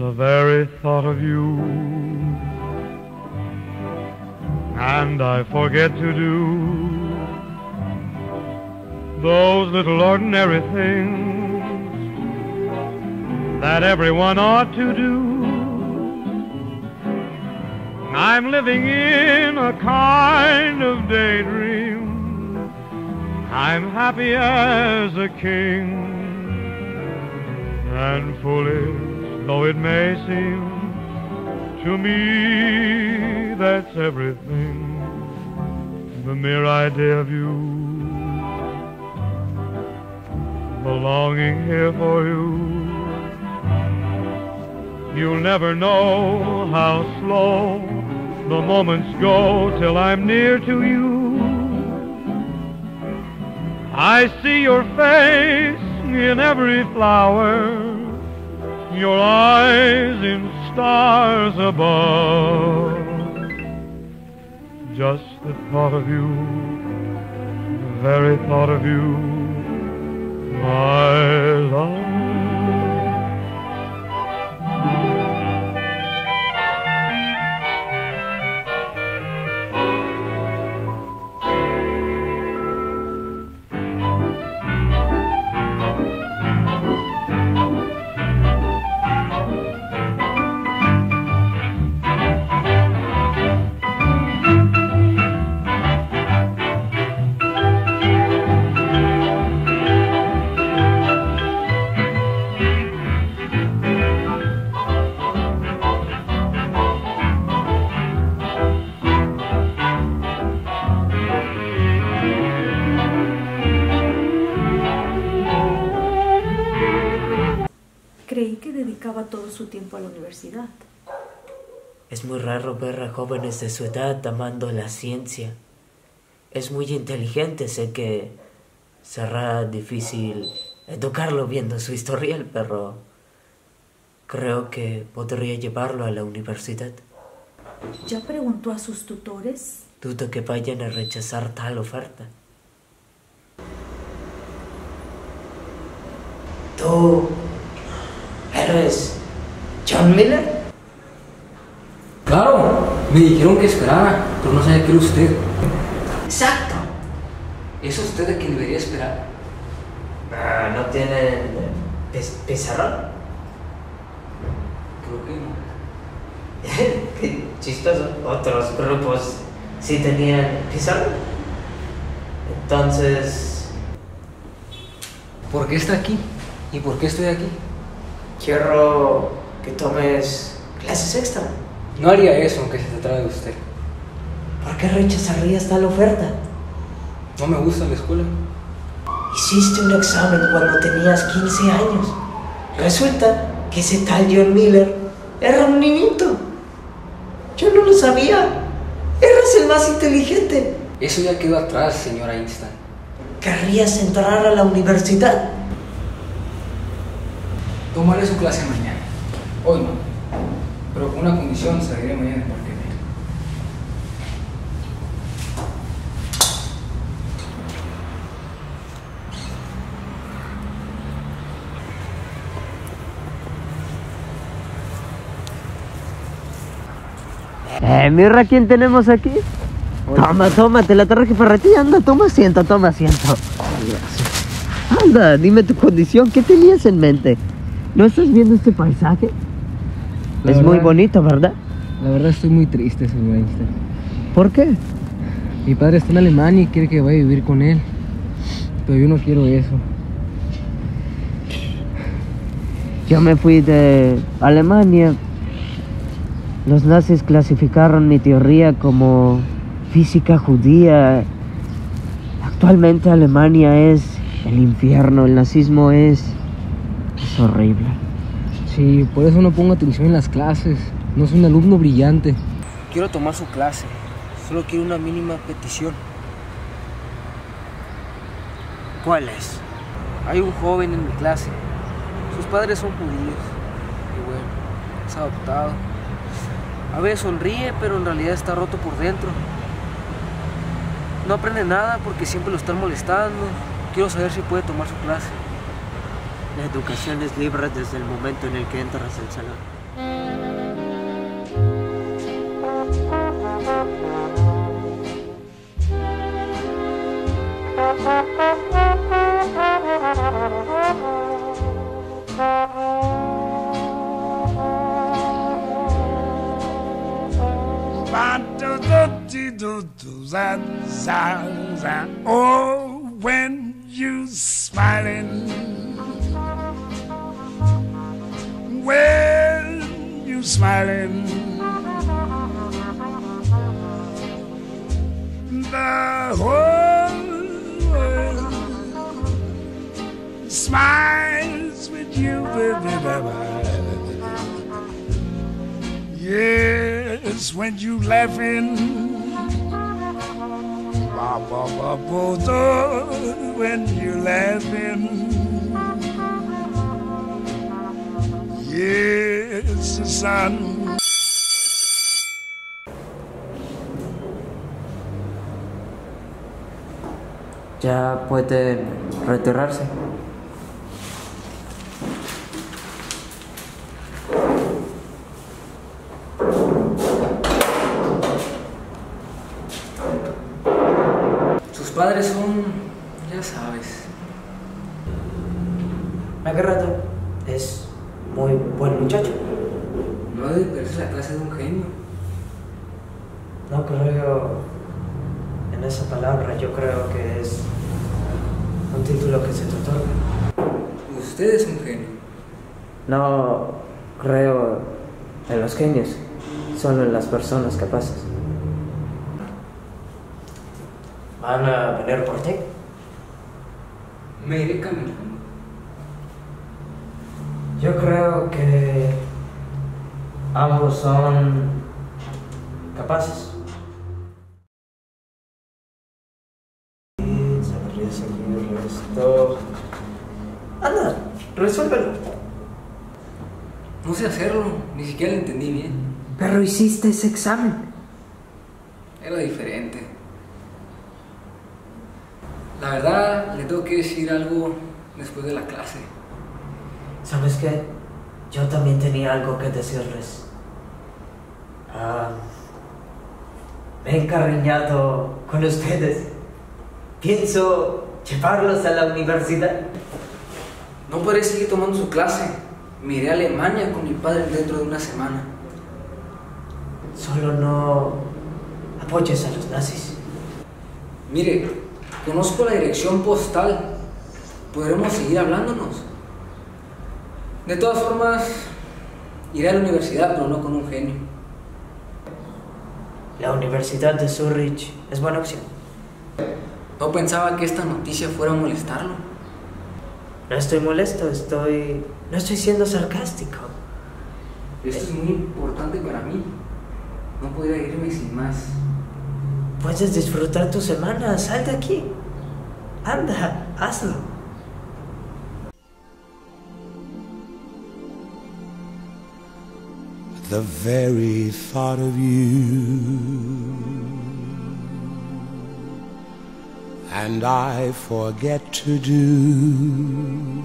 the very thought of you. And I forget to do those little ordinary things that everyone ought to do. I'm living in a kind of daydream. I'm happy as a king. And foolish though it may seem to me, that's everything. The mere idea of you, belonging here for you. You'll never know how slow the moments go till I'm near to you. I see your face in every flower, your eyes in stars above. Just the thought of you, the very thought of you, my love. Creí que dedicaba todo su tiempo a la universidad. Es muy raro ver a jóvenes de su edad amando la ciencia. Es muy inteligente, sé que será difícil educarlo viendo su historial, pero creo que podría llevarlo a la universidad. ¿Ya preguntó a sus tutores? Dudo que vayan a rechazar tal oferta. ¿Tú eres John Miller? Claro, me dijeron que esperara, pero no sabía que era usted. Exacto. ¿Es usted de quien debería esperar? ¿No tienen pizarrón? Creo que no. Qué chistoso. Otros grupos sí tenían pizarrón. Entonces, ¿por qué está aquí? ¿Y por qué estoy aquí? quiero que tomes clases extra. No haría eso aunque se tratara de usted. ¿Por qué rechazarías tal oferta? No me gusta la escuela. Hiciste un examen cuando tenías 15 años. Resulta que ese tal John Miller era un niñito. Yo no lo sabía. Eras el más inteligente. Eso ya quedó atrás, señor Einstein. ¿Querrías entrar a la universidad? Tomaré su clase mañana. Hoy no. Pero con una condición, saliré mañana porque mira quién tenemos aquí. Hola. Toma, te la traje para ti. Anda, toma asiento. Gracias. Anda, dime tu condición. ¿Qué tenías en mente? ¿No estás viendo este paisaje? Es muy bonito, ¿verdad? La verdad estoy muy triste, señor Einstein. ¿Por qué? Mi padre está en Alemania y quiere que vaya a vivir con él. Pero yo no quiero eso. Yo me fui de Alemania. Los nazis clasificaron mi teoría como física judía. Actualmente Alemania es el infierno, el nazismo es horrible. Sí, por eso no pongo atención en las clases. No soy un alumno brillante. Quiero tomar su clase. Solo quiero una mínima petición. ¿Cuál es? Hay un joven en mi clase. Sus padres son judíos. Y bueno, es adoptado. A veces sonríe, pero en realidad está roto por dentro. No aprende nada porque siempre lo están molestando. Quiero saber si puede tomar su clase. La educación es libre desde el momento en el que entras al salón. Oh, when you smiling, when you smiling, the whole world smiles with you, baby. Yes, when you laughing, when you laughing, yes, son. Ya pueden retirarse. Sus padres son, ya sabes. Agarrado. Es muy buen muchacho. No debe perderse la clase de un genio. No creo en esa palabra. Yo creo que es un título que se te otorga. Usted es un genio. No creo en los genios, solo en las personas capaces. ¿Van a venir por ti? Me iré caminando. Yo creo que ambos son capaces. Debería seguir esto. Anda, resuélvelo. No sé hacerlo, ni siquiera lo entendí bien. Pero hiciste ese examen. Era diferente. La verdad, le tengo que decir algo después de la clase. ¿Sabes qué? Yo también tenía algo que decirles. Me he encariñado con ustedes. Pienso llevarlos a la universidad. No podré seguir tomando su clase. Me iré a Alemania con mi padre dentro de una semana. Solo no apoyes a los nazis. Mire, conozco la dirección postal. Podremos seguir hablándonos. De todas formas, iré a la universidad, pero no con un genio. La Universidad de Zurich es buena opción. No pensaba que esta noticia fuera a molestarlo. No estoy molesto, no estoy siendo sarcástico. Esto es muy importante para mí. No podría irme sin más. Puedes disfrutar tu semana, sal de aquí. Anda, hazlo. The very thought of you, and I forget to do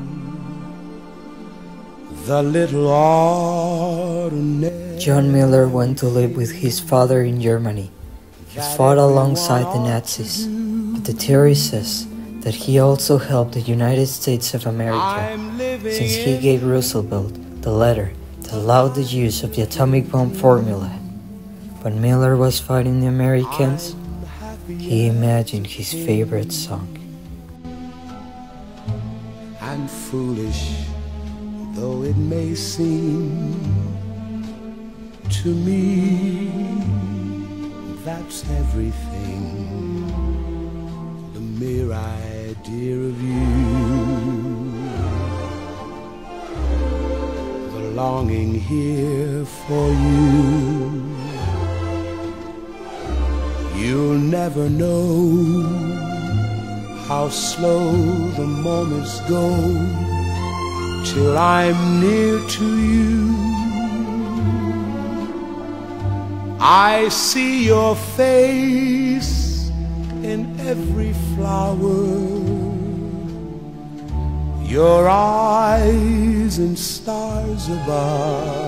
the little ordinary. John Miller went to live with his father in Germany. He fought alongside the Nazis, but the theory says that he also helped the United States of America, since he gave Roosevelt the letter that allowed the use of the atomic bomb formula. When Miller was fighting the Americans, he imagined his favorite song. And foolish though it may seem to me, that's everything. The mere idea of you, the longing here for you. You'll never know how slow the moments go till I'm near to you. I see your face in every flower, your eyes in stars above.